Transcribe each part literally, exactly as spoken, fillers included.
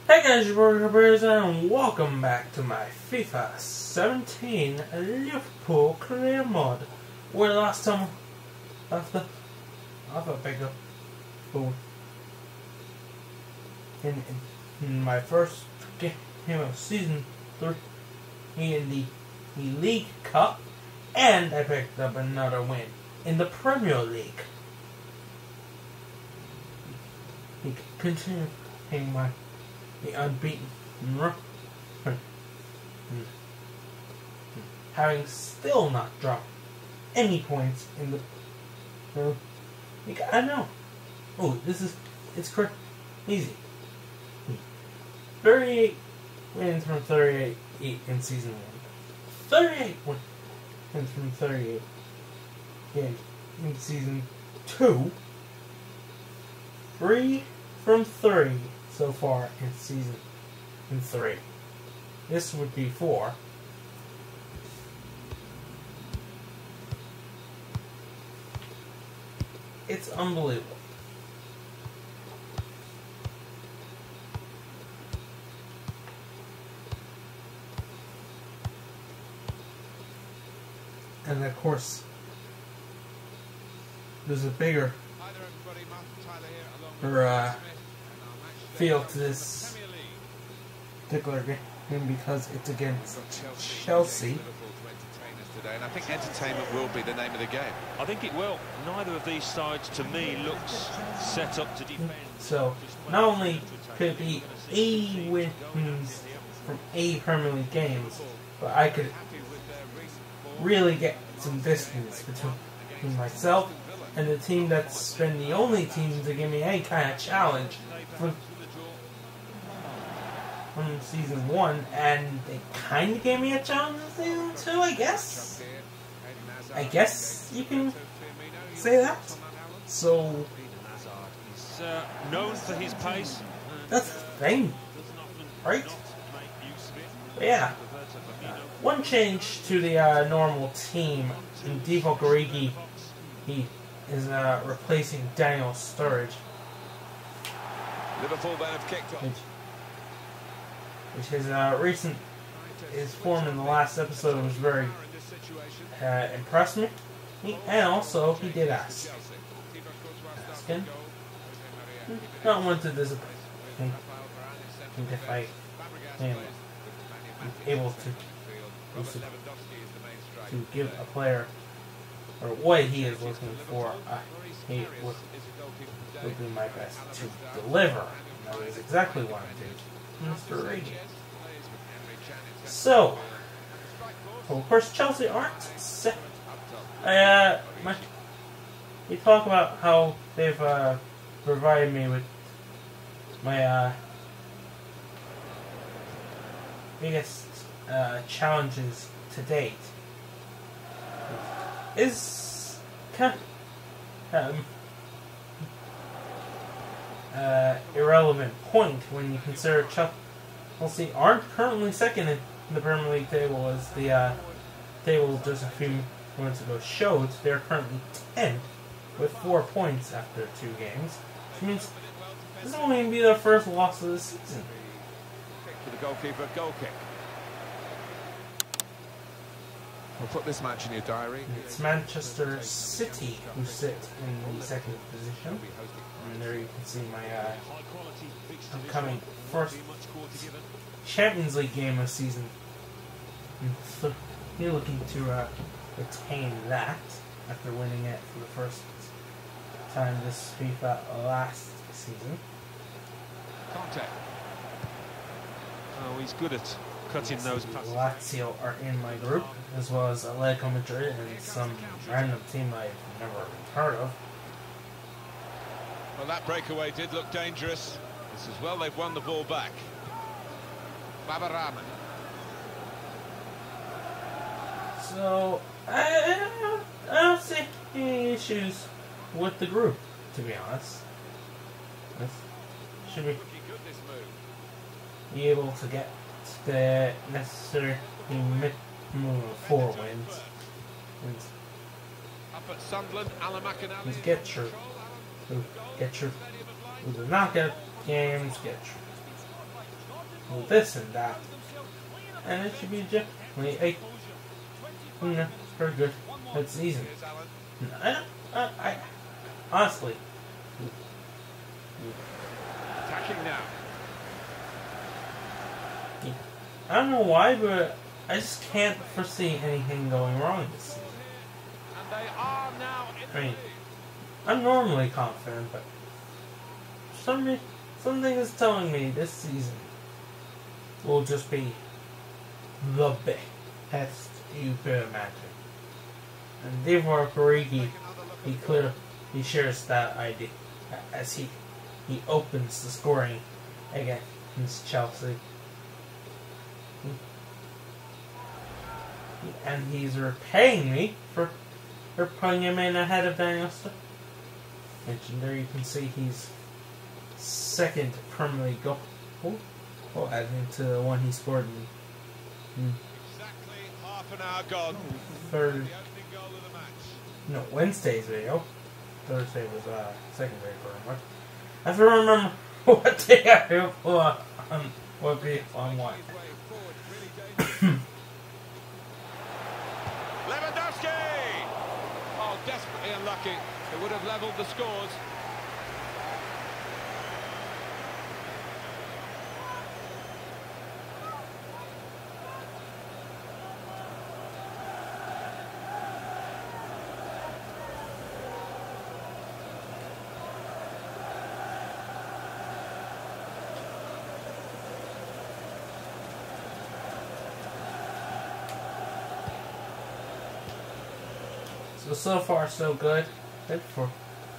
Hey guys, your Burger Bears, and welcome back to my FIFA seventeen Liverpool career mod. Where the last time after after bigger in, in, in my first game of season three in the, the League Cup, and I picked up another win in the Premier League. You continue paying my the unbeaten, having still not dropped any points in the. Uh, I know. Oh, this is it's correct. Easy. Thirty-eight wins from thirty-eight in season one. Thirty-eight wins from thirty-eight in in season two. Three from thirty. So far in season in three. This would be four. It's unbelievable. And of course, there's a bigger or, uh, feel to this particular game because it's against Chelsea. And I think entertainment will be the name of the game. I think it will. Neither of these sides, to me, looks set up to defend. So, not only could it be eight wins from eight Premier League games, but I could really get some distance between myself and the team that's been the only team to give me any kind of challenge from from season one, and they kind of gave me a challenge in season two, I guess. I guess you can say that. So, he's uh, known for his pace. That's the thing, right? But yeah. Uh, one change to the uh, normal team. In Divock Origi, he is uh, replacing Daniel Sturridge. Liverpool then have kicked off. Which, which his uh, recent his form in the last episode was very uh, impressed me, he, and also he did ask, ask him, not one to disappoint him if I am able to, to to give a player or what he is looking for. Uh, he would, would be my best to deliver. And that is exactly what I did. Mister Origi. So, well, of course, Chelsea aren't set. Uh, my, we talk about how they've uh, provided me with my uh, biggest uh, challenges to date. Is kind of, um, Uh, irrelevant point when you consider Chelsea aren't currently second in the Premier League table, as the uh, table just a few moments ago showed. They're currently tenth with four points after two games, which means this will maybe be their first loss of the season. To the goalkeeper, goal kick. We'll put this match in your diary. It's Manchester City who sit in the second position. And there you can see my uh, upcoming first Champions League game of season. So you're looking to uh, retain that after winning it for the first time this FIFA last season. Conte. Oh, he's good at cutting those passes. Lazio are in my group, as well as Atletico Madrid and some random team I've never heard of. Well, that breakaway did look dangerous. This is well, they've won the ball back. Babarama. So, I, I, don't, I don't see any issues with the group, to be honest. This should be, be able to get the necessary minimum of four wins. wins. Up at Sunderland, Alamakanali. And to get through. To get through. With the knockout games, get through. with this and that. And it should be definitely a, you know, very good good season. I, I, I honestly, Attacking now. I don't know why, but I just can't foresee anything going wrong this season. And they are now in I mean, the lead. I'm normally confident, but for some reason, something is telling me this season will just be the best you could imagine. And Divock Origi, he clear, he shares that idea as he he opens the scoring against Chelsea. And he's repaying me for, for putting him in ahead of Danielson. Mentioned there, you can see he's second Premier League goal. Well, adding to the one he scored in, in Exactly half an hour gone. third. The opening goal of the match. No, Wednesday's video. Thursday was uh, secondary for him. What? I have to remember what day I have uh, on what video on what. Lewandowski! Oh, desperately unlucky. It would have levelled the scores. So, so far so good. Good for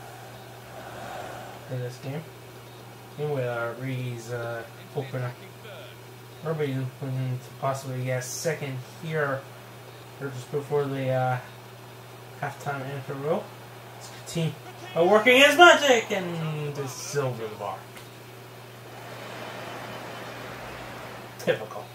in this game. Anyway, uh, Reed's uh, opener. Everybody looking to possibly get second here, or just before the uh, halftime interval. It's Coutinho uh, working his magic and the silver bar. Typical.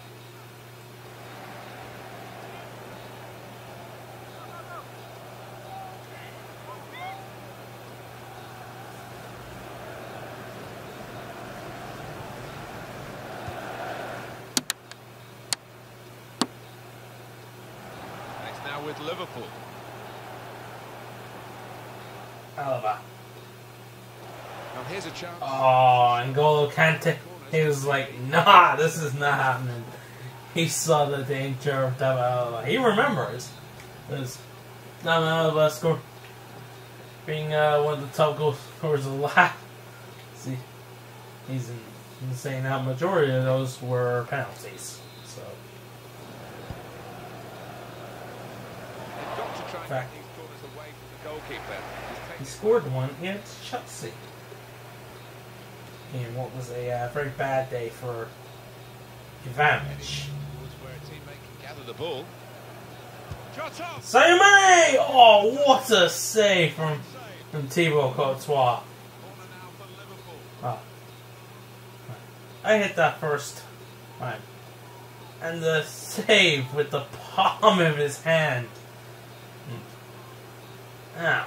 Now with Liverpool. Alaba. Now here's a chance. Oh, N'Golo Kante. He was like, nah, this is not happening. He saw the danger of David Alaba. He remembers this. David Alaba score being uh, one of the top goal scorers of the last. See, he's in, in saying how majority of those were penalties. So, They've got to try and fact, get these corners away from the goalkeeper. he scored one against Chelsea. And what was a uh, very bad day for Ivanovic. Towards where a teammate can gather the ball. Shot up. Sadio Mane! Oh, what a save from, from Thibaut Courtois. Corner now for Liverpool. Oh. I hit that first time. And the save with the palm of his hand. Ah.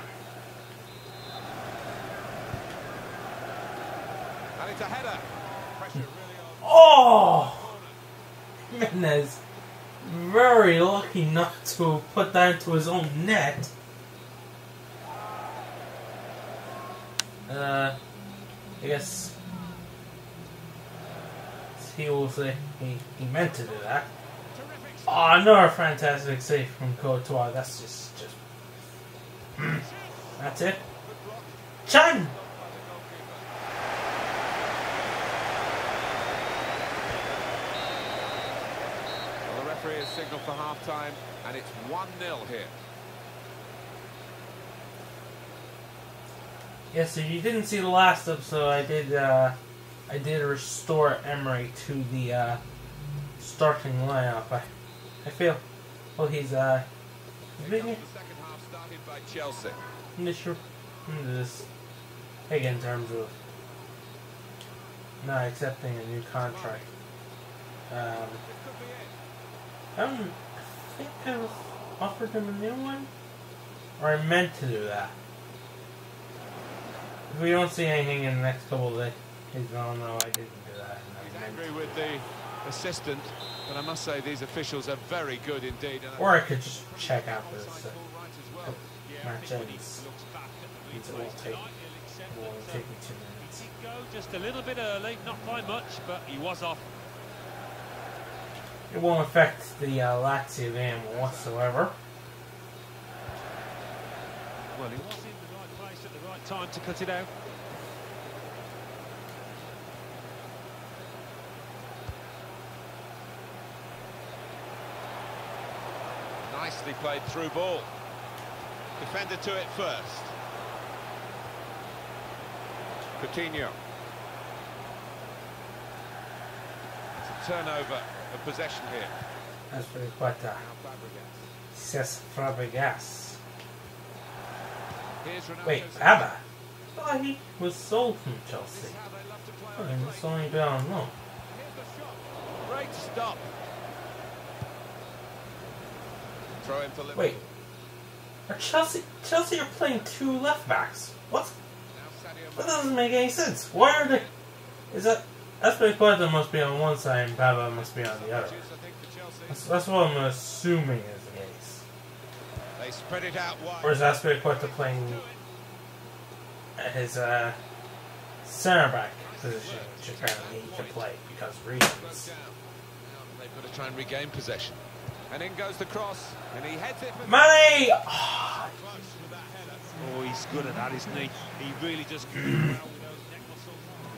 And it's a header. Pressure really on. Oh! Jimenez. Very lucky not to put that into his own net. Uh, I guess he will say he, he meant to do that. Oh, another fantastic save from Courtois. That's just, just that's it. Chan! Well, the referee has signalled for half-time, and it's one nil here. Yes, if you didn't see the last episode, I did uh, I did restore Emery to the uh, starting lineup. I, I feel, well, he's uh, Here comes the second half, started by Chelsea. Mister this big in terms of not accepting a new contract. Um, This could be it. I, don't, I think I've offered him a new one, or I meant to do that. If we don't see anything in the next couple of days, He's going, no, I didn't do that. He's angry with the assistant, but I must say these officials are very good indeed. And or I could just check out this uh, match ends. It will take, it will take me two minutes. He did go just a little bit early, not by much, but he was off. It won't affect the uh, Lazio game whatsoever. Well, he was in the right place at the right time to cut it out. nicely played through ball. Defender to it first. Coutinho. It's a turnover of possession here. That's pretty quite a Cesc Fabregas. Wait, Abba? I thought he was sold from Chelsea. Oh, it's only been on loan. Great stop. Throw in for Liverpool. Wait, are Chelsea Chelsea are playing two left backs? What? That doesn't make any sense. Why are they? Is that Azpilicueta must be on one side and Baba must be on the other? That's, that's what I'm assuming is the case. They spread it out wide. Or is Azpilicueta playing at his uh, centre back position, which apparently he can play because reasons. They've got to try and regain possession. And in goes the cross, and he heads it for Mane! Oh, he's good at that, isn't he? He really just well with those neck muscles.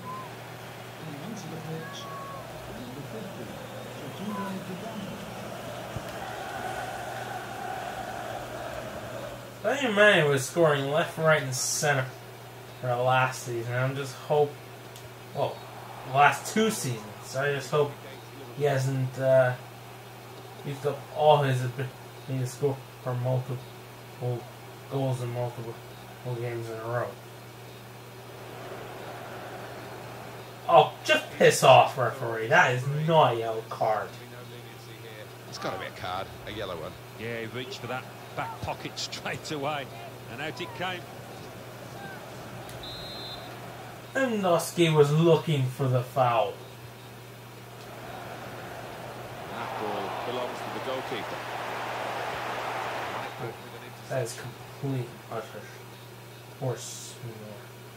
Sadio Mane was scoring left, right, and center for the last season. I'm just hope, well, the last two seasons. I just hope he hasn't uh, used up all his ability to score for multiple goals in multiple games in a row. Oh, just piss off, referee. That is not a yellow card. It's got to be a card, a yellow one. Yeah, he reached for that back pocket straight away, and out it came. Lewandowski was looking for the foul. That ball belongs to the goalkeeper. That is complete utter horse manure.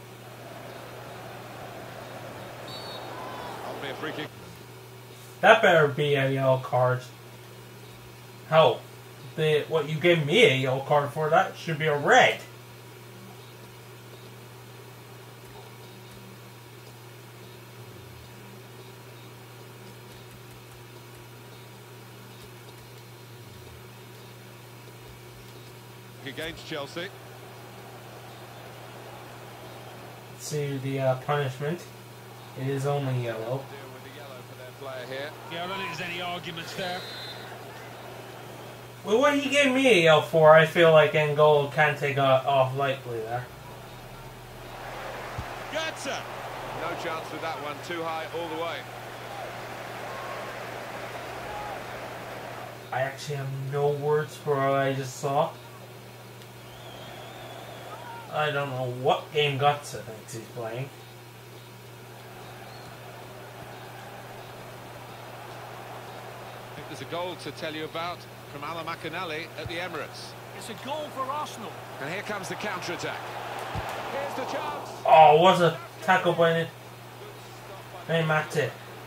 That'll be a free kick. That better be a yellow card. Hell, the what you gave me a yellow card for, that should be a red. Against Chelsea. See the uh, punishment. It is only yellow. Deal with the yellow for their player here. Yeah, I don't think there's any arguments there. Well, what he gave me a yellow for, I feel like N'Golo can't take uh, off lightly there. Götze! No chance with that one, too high all the way. I actually have no words for what I just saw. I don't know what game Götze thinks he's playing. I think there's a goal to tell you about from Alan McInally at the Emirates. It's a goal for Arsenal. And here comes the counter-attack. Here's the chance. Oh, what a tackle by Hey, Mate.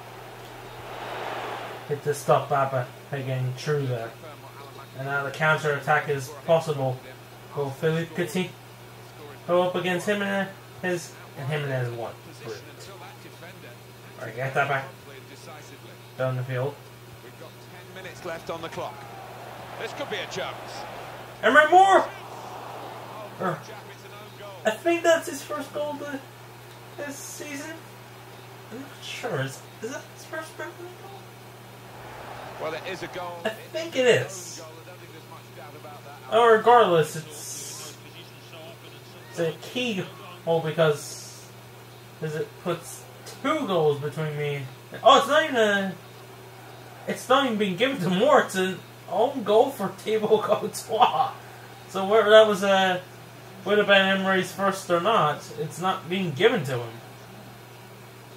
Hit the stop Baba again true there. And now the counter attack is possible. Will Philippe Coutinho go up against Jimenez, his, and Jimenez won. Brilliant. Alright, get that back down the field. We've got ten minutes left on the clock. This could be a chance. Emery Moore! Or, I think that's his first goal to this season. I'm not sure. Is, is that his first Premier League goal? Well, it is a goal. I think it is. Oh, regardless, it's, it's a key goal because, because it puts two goals between me and... Oh, it's not even a... It's not even being given to Moore. It's an own goal for Thibaut Courtois. So whether that was a... would have been Emery's first or not, it's not being given to him.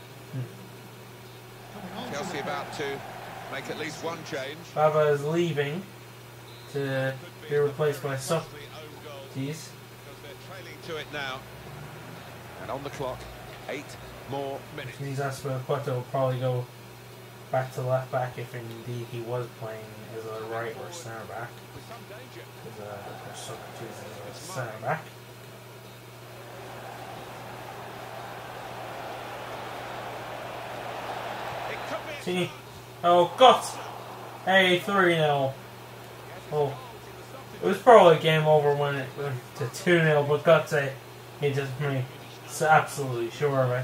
Chelsea about to make at least one change. Baba is leaving to be replaced by Socrates. Because they're trailing to it now. And on the clock, eight more minutes. Which means Azpilicueta will probably go back to left back if indeed he was playing as a right or centre back. Because uh, Socrates is a centre back. See? Oh, God! Hey, three nil. Oh. It was probably game over when it went to two nil, but Götze, he just made absolutely sure of it.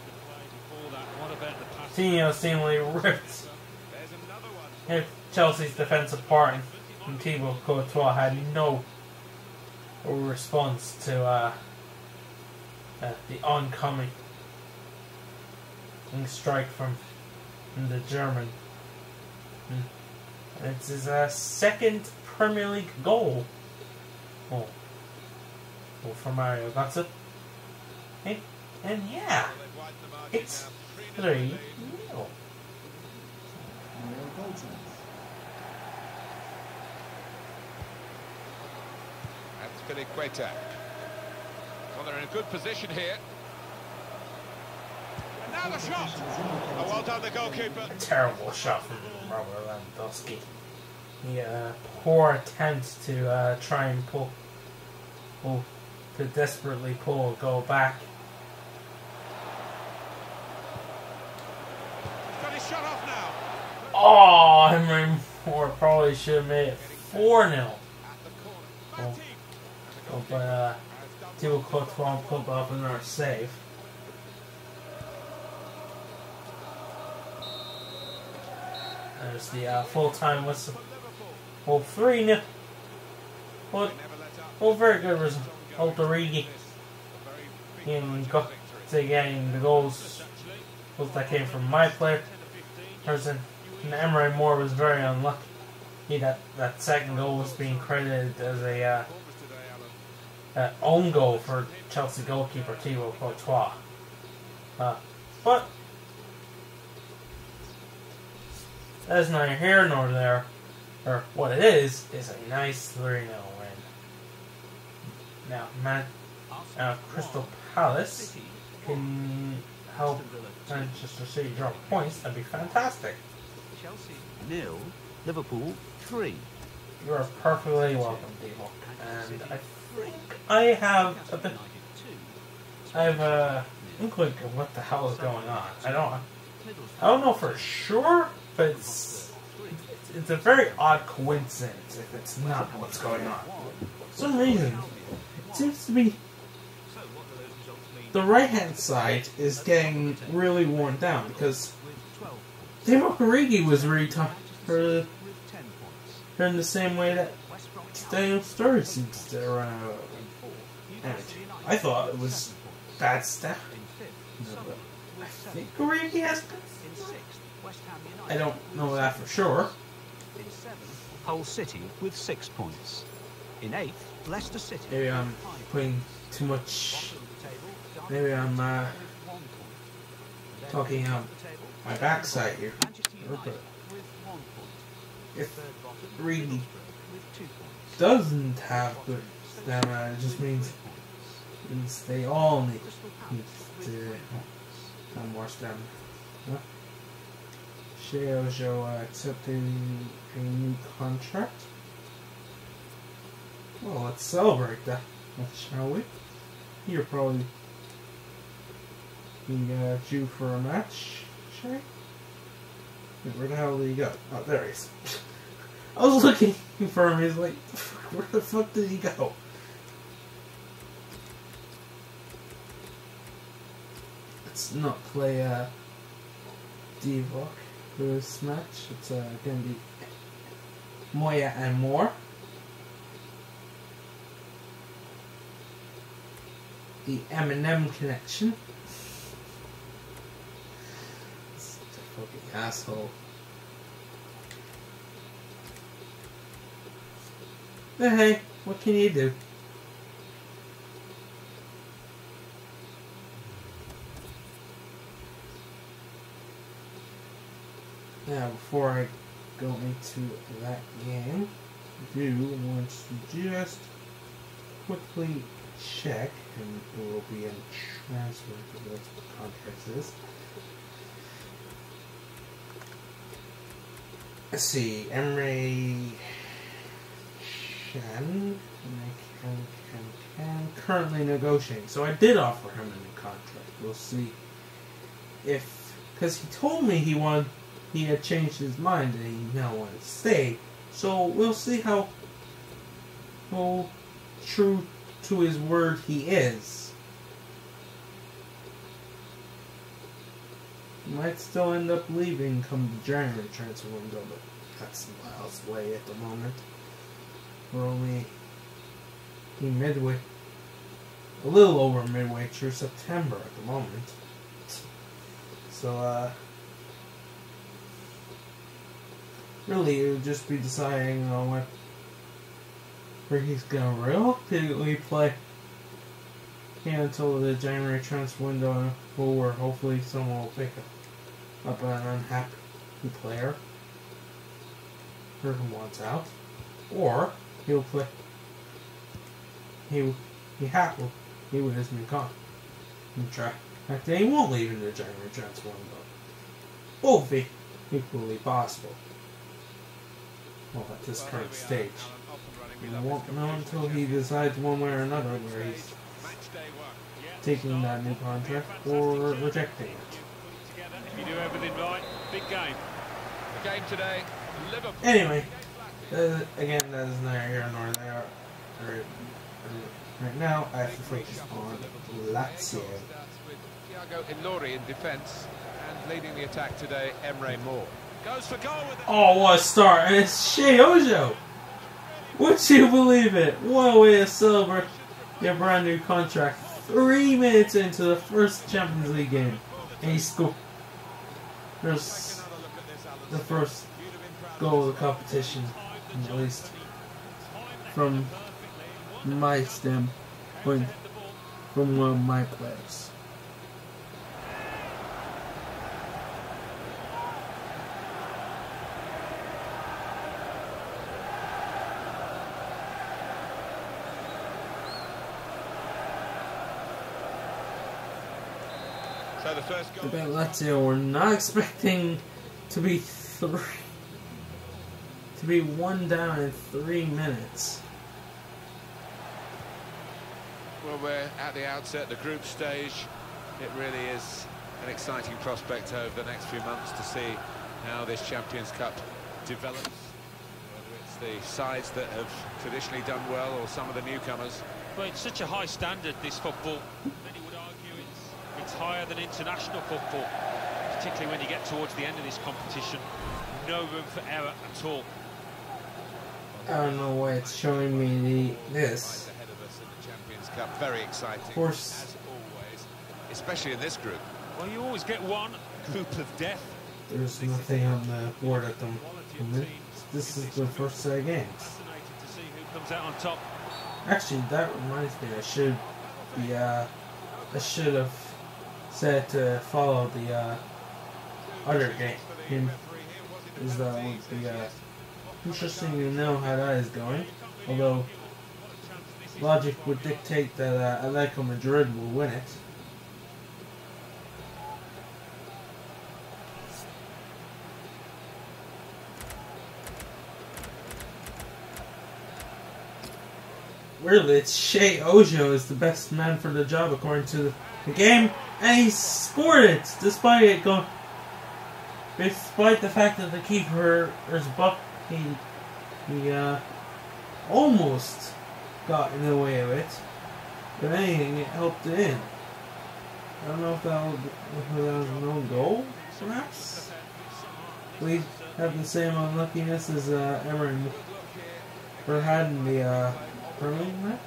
Coutinho seemingly ripped hit Chelsea's defence apart, and Thibaut Courtois had no response to uh, uh, the oncoming strike from the German. And it's his uh, second Premier League goal. Oh, oh for Mario Götze. And, and yeah, it's three nil. That's Azpilicueta. Well, they're in a good position here. And now the shot. Oh, well done, the goalkeeper. A terrible shot from Robert Lewandowski. The uh, poor attempt to uh, try and pull, pull, to desperately pull a goal back. Got his shot off now. Oh, Henry Moore probably should have made it four nil. Oh, oh, but uh, Thibaut Courtois pulled off another save. There's the uh, full-time whistle. Well, three nil. Well, well, very good result. Origi and Götze getting the goals. Both that came from my player. Person. And Emery Moore was very unlucky. He, that, that second goal was being credited as a uh, uh, own goal for Chelsea goalkeeper Thibaut Courtois. Uh, but that's neither here nor there. Or what it is, is a nice three nil win. Now, Man uh, Crystal Palace can help Manchester City drop points. That'd be fantastic. Chelsea nil, Liverpool three. You are perfectly welcome, Demo. And I think I have a bit. I have a inkling of what the hell is going on. I don't. I don't know for sure, but it's. It's a very odd coincidence if it's not what's going on. For some reason, it seems to be the right-hand side is getting really worn down because Divock Origi was retired for in the same way that Daniel Sturridge seems to run out of energy. I thought it was bad stuff. I think Origi has. I don't know that for sure. Hull City with six points. In eighth, Leicester City. Maybe I'm putting too much. Maybe I'm uh, talking out my backside here. If Reedy doesn't have good stamina, it just means, means they all need, need to have more stamina. Huh? Sheo uh, accepting a new contract. Well, let's celebrate that, shall we? You're probably being uh, due for a match, shall we? Wait, where the hell did he go? Oh, there he is. I was looking for him, he's like, where the fuck did he go? Let's not play uh, Divock for this match. It's uh, going to be Moya and Moore. The Eminem connection. Such a fucking asshole. But hey, what can you do? Now, before I go into that game, I do want to just quickly check, and it will be a transfer to what the contract is. Let's see, Emre Can, can, can, can, currently negotiating. So I did offer him a new contract. We'll see if, because he told me he wanted, he had changed his mind and he now wanted to stay. So we'll see how, how true to his word he is. He might still end up leaving come the January transfer window, but that's miles away at the moment. We're only in midway, a little over midway through September at the moment. So, uh, really, it would just be deciding on what, where he's going to realistically play yeah, until the January transfer window, where hopefully someone will pick up an unhappy player who wants out, or he'll play. He he happy he with his new con. contract. In fact, he won't leave in the January transfer window. Both be equally possible. Well, at this current stage, we won't know until he decides one way or another where he's taking that new contract or rejecting it. You do everything right. Big game. The game today. Liverpool. Anyway, uh, again, that is neither here nor there. Right now, I have to focus on Lazio. Thiago Ilori in defence and leading the attack today, Emre Moore. Goes for goal with it. Oh, what a start! And it's Shea Ojo! Would you believe it? What a way to celebrate your brand new contract. Three minutes into the first Champions League game. And he scored. There's the first goal of the competition, at least from my standpoint, from one of my players. So the first goal. About Lazio, we're not expecting to be three, to be one down in three minutes. Well, we're at the outset, the group stage. It really is an exciting prospect over the next few months to see how this Champions Cup develops. Whether it's the sides that have traditionally done well or some of the newcomers. But it's such a high standard, this football. Many would argue it's, it's higher than international football, particularly when you get towards the end of this competition. No room for error at all. I don't know why it's showing me the, this. Ahead of us in the Champions Cup. Very exciting, Of course. as always, especially in this group. Well, you always get one group of death. There's nothing on the board at the moment. This is the first set of games. Fascinating to see who comes out on top. Actually, that reminds me, I should be, uh, I should have said to follow the, uh, other game. Is that would be, uh, interesting to know how that is going. Although, logic would dictate that, uh, Atletico Madrid will win it. Really, it's Shea Ojo is the best man for the job according to the game, and he scored it despite it going, despite the fact that the keeper is buck. He he uh, almost got in the way of it. If anything, it helped it in. I don't know if that was, if that was an own goal, perhaps. We have the same unluckiness as uh, Emery had in the uh, Premier League match.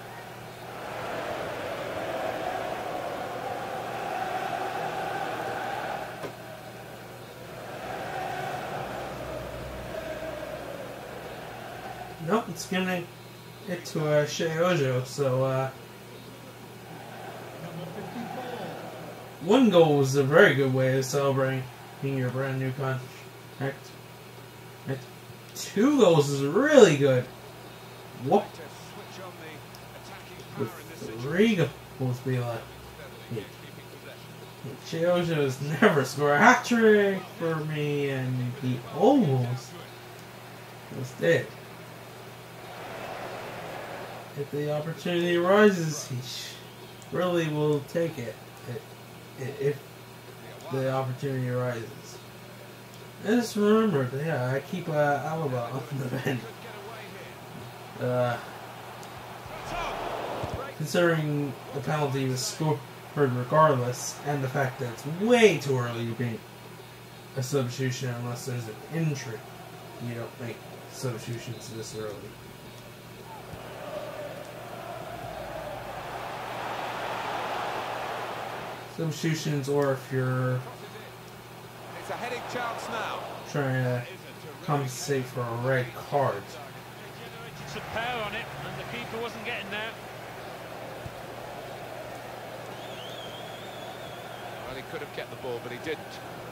Nope, it's giving it to uh, Shea Ojo, so uh, one goal was a very good way of celebrating your brand new con Next. Next. Two goals is really good. What? With three goals be like. Chiojo's never scored a hat trick for me, and he almost was dead. If the opportunity arises, he really will take it. If the opportunity arises. And just remember, yeah, I keep uh, Alaba on the bench. Uh, considering the penalty was scored regardless, and the fact that it's way too early to make a substitution unless there's an injury. You don't make substitutions this early. Substitutions, or if you're It's a heading chance now. trying to compensate for a red card. Generated some power on it, and the keeper wasn't getting there. Well, he could have kept the ball, but he didn't.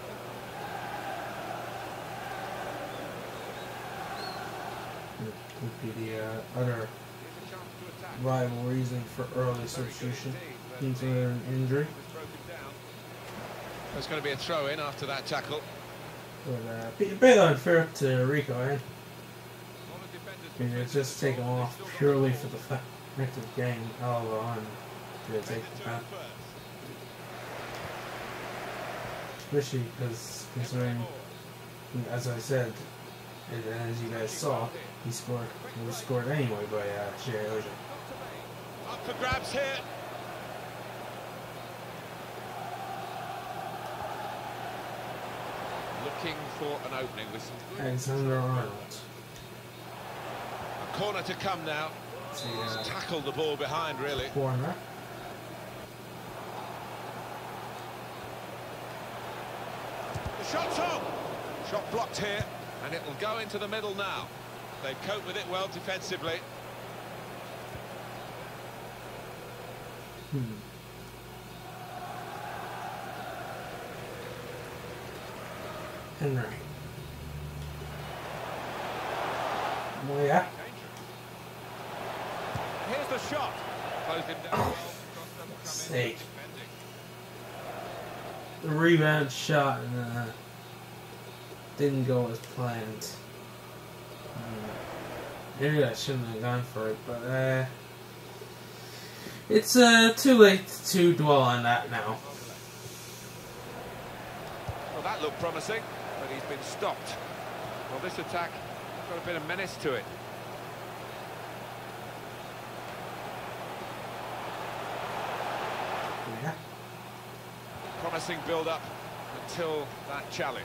It would be the uh, other viable reason for early substitution into an injury. There's going to be a throw in after that tackle. But uh, a bit unfair to Rico, eh? I mean, it's just taken off purely for the fact of getting Alaba on to take the penalty. Especially because, considering, as I said, and as you guys saw, he scored. He was scored anyway by uh, Chiojo. Up for grabs here. Looking for an opening with some Alexander Arnold. a corner to come now. See, He's uh, tackled the ball behind, really. corner. The shot's on. Shot blocked here, and it'll go into the middle now. They've coped with it well defensively. Hmm. Henry. Oh yeah. Here's the shot. Closed him down. Oh, for sake. The rebound shot and uh, didn't go as planned. Hmm. Maybe I shouldn't have gone for it, but uh, it's uh, too late to dwell on that now. Well, that looked promising, but he's been stopped. Well, this attack got a bit of menace to it. Yeah. Promising build-up until that challenge.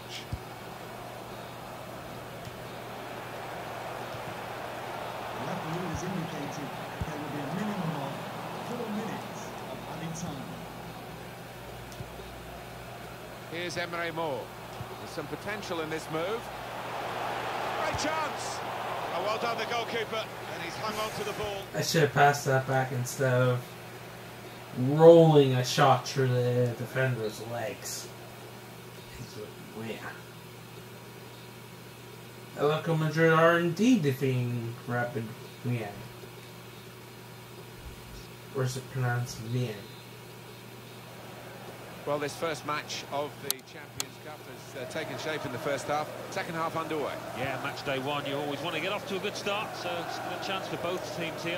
The referee has indicated there will be a minimum of four minutes of added time. Here's Emre Moore. There's some potential in this move. Great chance! Oh, well done, the goalkeeper, and he's hung on to the ball. I should have passed that back instead of rolling a shot through the defender's legs. Yeah. Atletico Madrid are indeed defeating Rapid Vienna. Or is it pronounced Vienna? Well, this first match of the Champions Cup has uh, taken shape in the first half. Second half underway. Yeah, match day one, you always want to get off to a good start, so it's a good chance for both teams here.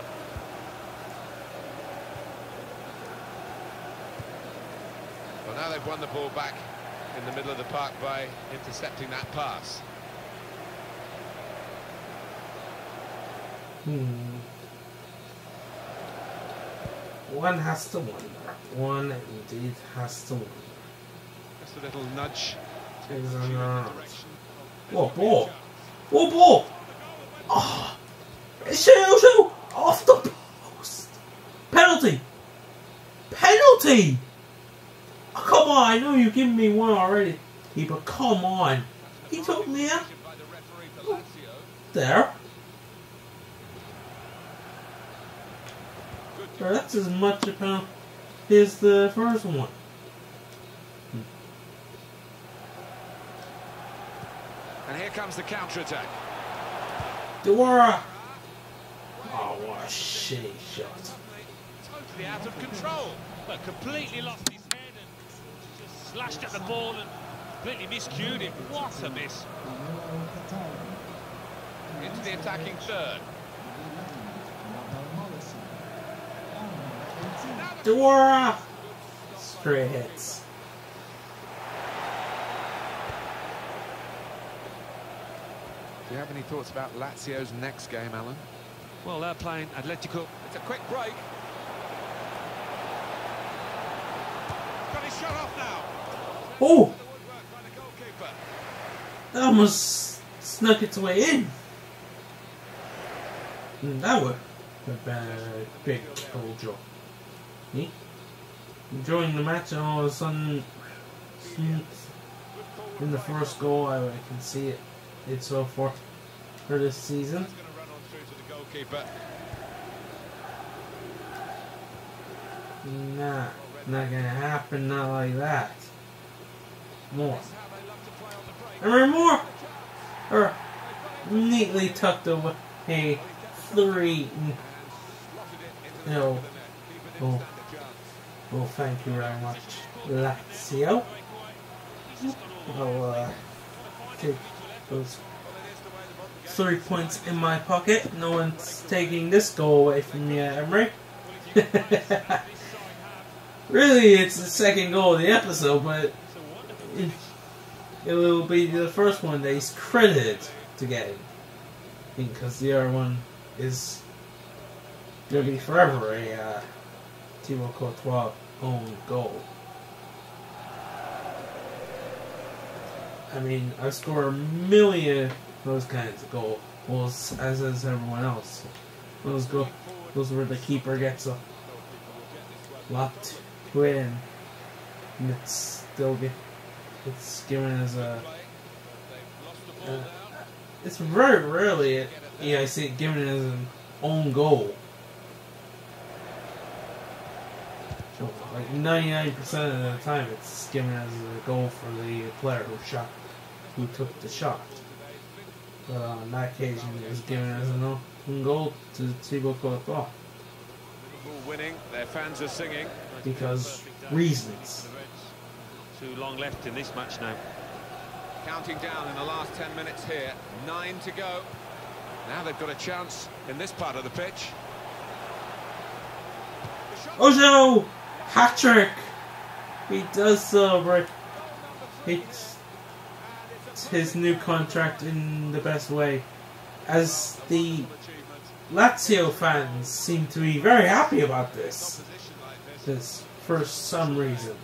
Well, now they've won the ball back in the middle of the park by intercepting that pass. Hmm. One has to wonder. One indeed has to wonder. Just a little nudge. Is on the Whoa, ball! Whoa, ball! Oh! It's Chiojo! Off the post! Penalty! Penalty! Oh, come on, I know you've given me one already. Keeper, come on. He took me out. Oh, there. Well, that's as much a penalty as the first one. And here comes the counter-attack. Diawara! Oh, what a shitty shot. Totally out of control. But completely lost his head and just slashed at the ball and completely miscued it. What a miss. Into the attacking third. Diawara! Straight hits. Do you have any thoughts about Lazio's next game, Alan? Well, they're playing Atletico. It's a quick break. Got his shot off now. Oh! The woodwork by the goalkeeper. That almost snuck its way in. And that would have been a big kill job. Me? Enjoying the match, and all of a sudden, in the first goal, I, I can see it. It's so far for this season. That's going to run on through to the goalkeeper. Nah, not gonna happen. Not like that. More. And we're more. Or neatly tucked away. Three. No. Oh. Well, thank you very much, Lazio. I'll uh, take those three points in my pocket. No one's taking this goal away from me, Emery. Really, it's the second goal of the episode, but it, it will be the first one that he's credited to getting. Because the other one is going to be forever a uh, Thibaut Courtois own goal. I mean, I've scored a million of those kinds of goals, as has everyone else. Those go, those where the keeper gets a locked in, and it's still get, it's given as a. Uh, it's very rarely, yeah, I see it given as an own goal. So, like ninety-nine percent of the time, it's given as a goal for the player who shot, who took the shot. But uh, on that occasion, it was given as an own goal to Thibaut Courtois. Winning, their fans are singing. Because reasons. Too long left in this match now. Counting down in the last ten minutes here. Nine to go. Now they've got a chance in this part of the pitch. Ojo! Hat-trick! He does celebrate it's his new contract in the best way. As the Lazio fans seem to be very happy about this. This, for some reason.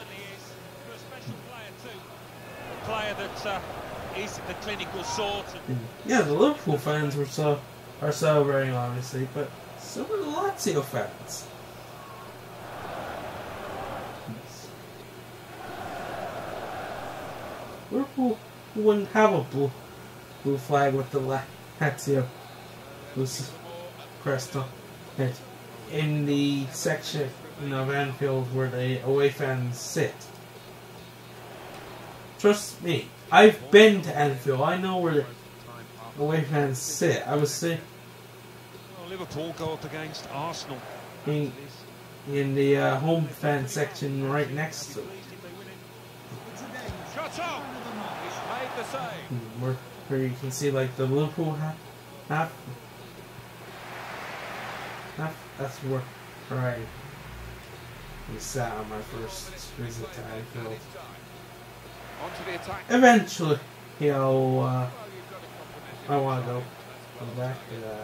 A player that uh, is the clinical sort. And yeah, the Liverpool fans were so are celebrating, obviously, but so are the Lazio fans. Liverpool wouldn't have a blue, blue flag with the Lazio was pressed on it in the section of Anfield where the away fans sit. Trust me, I've been to Anfield. I know where the away fans sit. I was sitting well, Liverpool go up against Arsenal in, in the uh, home fan section right next to it. Shot off! He's made the save. Where, where you can see like the Liverpool half, half, half that's where, right. We sat on my first visit to Anfield. Onto the attack. Eventually, you know, uh, I want to go, go back and uh,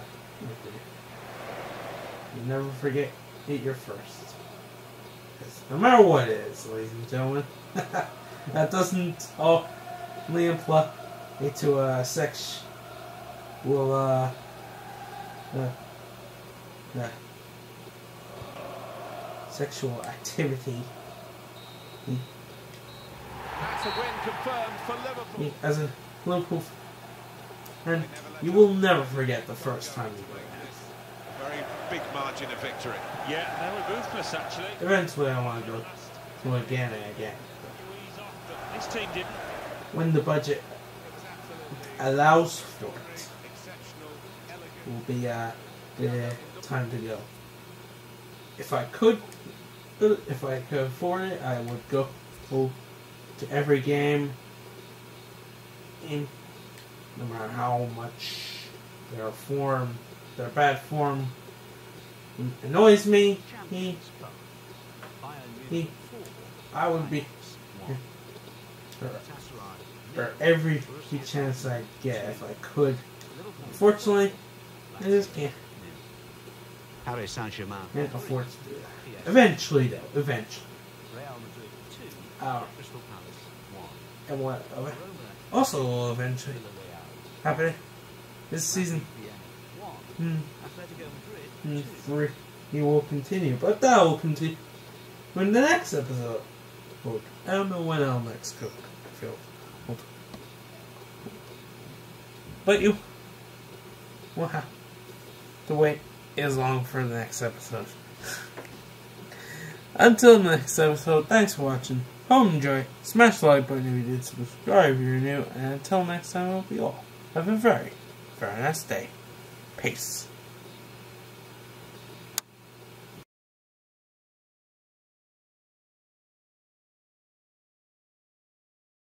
you never forget, eat your first. No matter what it is, ladies and gentlemen. That doesn't only imply to a sex will uh, uh, uh sexual activity. That's a win confirmed for Liverpool. As a Liverpool fan, you will never forget the first time you played. A very big margin of victory. Yeah, they were ruthless actually. Eventually, I want to go to again and again. This team didn't. When the budget allows for it, will be uh, the time to go. If I could, if I could afford it, I would go to every game, in no matter how much their form, their bad form annoys me. He, he, I would be for, for every chance I get if I could. Unfortunately, I just can't. Paris Saint-Germain Can't afford to do that. Eventually, though. Eventually. Real Madrid two, Uh, Crystal Palace one. and what? Roma Also, will eventually Villarreal happen this season. Vienna one. Hmm. Atletico Hmm, Madrid two. three. He will continue, but that will continue in the next episode. I don't know when I'll next go. Feel. But you will have to wait as long for the next episode. Until the next episode, thanks for watching. Hope you enjoy. Smash the like button if you did, subscribe if you're new, and until next time, I hope you all have a very, very nice day. Peace.